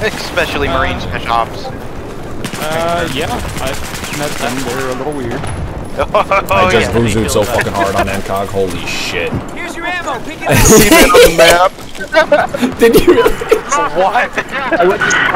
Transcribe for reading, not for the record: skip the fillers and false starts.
Especially Marine Special Ops. Yeah, I've met them. They're a little weird. I just vouzooed so fucking hard on Ncog. Holy shit. Here's your ammo. Pick it I up. see that on the map. Did you really? What? I went